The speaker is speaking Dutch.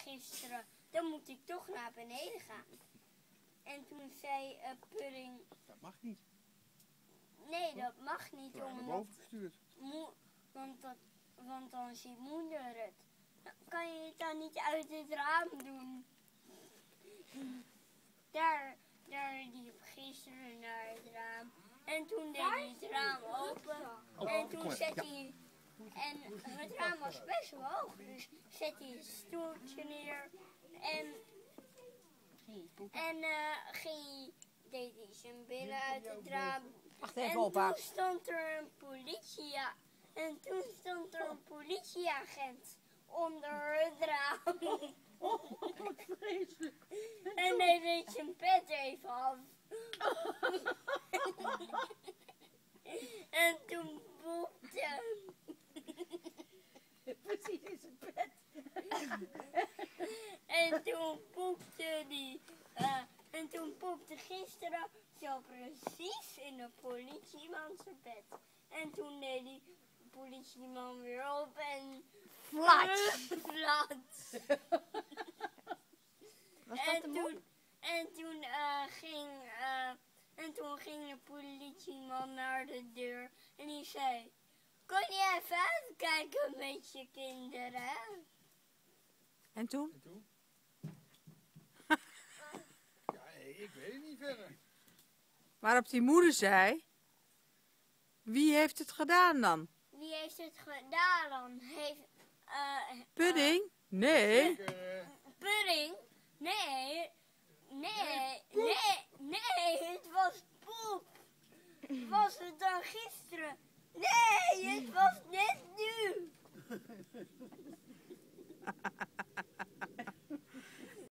gisteren, dan moet ik toch naar beneden gaan. En toen zei Pudding, Dat mag niet. nee, dat mag niet, Naar omdat boven gestuurd. want dan ziet moeder het. Nou, kan je het dan niet uit het raam doen? Daar liep gisteren naar het raam. En toen deed hij het raam open. En toen zette hij... En het raam was best wel hoog. Dus zette hij het stoeltje neer. En deed hij zijn billen uit het raam. Wacht even op, En toen stond er een politieagent onder het raam. Wat vreselijk. En hij deed zijn pet even af. En toen poepte Precies in zijn bed. En toen poepte die. En toen poepte gisteren zo precies in de politieman zijn bed. En toen deed die politieman weer op en... Flats. Flats. En toen ging de politieman naar de deur en die zei: "Kon je even uitkijken met je kinderen?" En toen? En toen? Ja, ik weet het niet verder. Waarop die moeder zei: wie heeft het gedaan dan? Wie heeft het gedaan dan? Pudding? Nee.